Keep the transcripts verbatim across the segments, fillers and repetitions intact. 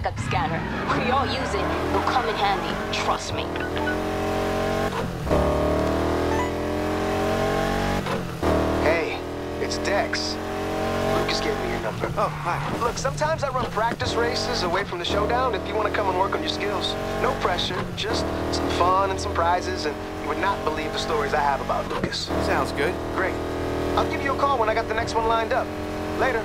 backup scanner. When y'all use it, it'll come in handy. Trust me. Hey, it's Dex. Lucas gave me your number. Oh, hi. Look, sometimes I run practice races away from the showdown if you want to come and work on your skills. No pressure, just some fun and some prizes, and you would not believe the stories I have about Lucas. Sounds good. Great. I'll give you a call when I got the next one lined up. Later.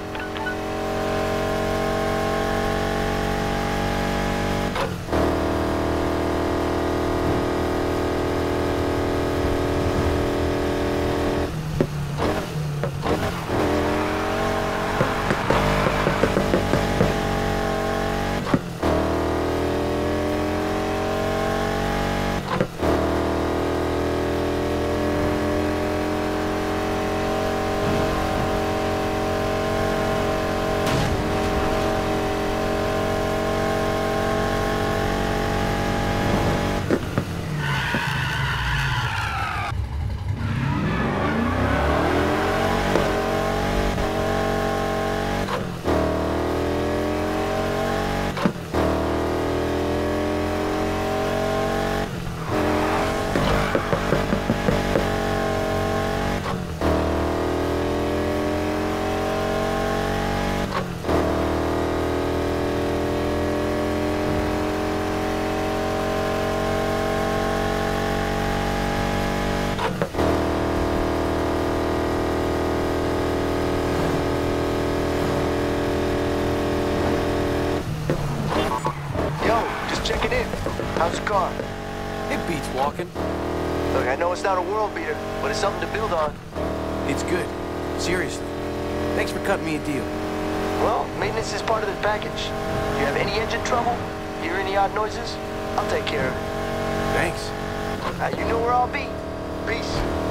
Checking in. How's the car? It beats walking. Look, I know it's not a world beater, but it's something to build on. It's good. Seriously. Thanks for cutting me a deal. Well, maintenance is part of the package. You have any engine trouble? Hear any odd noises? I'll take care of it. Thanks. Uh, you know where I'll be. Peace.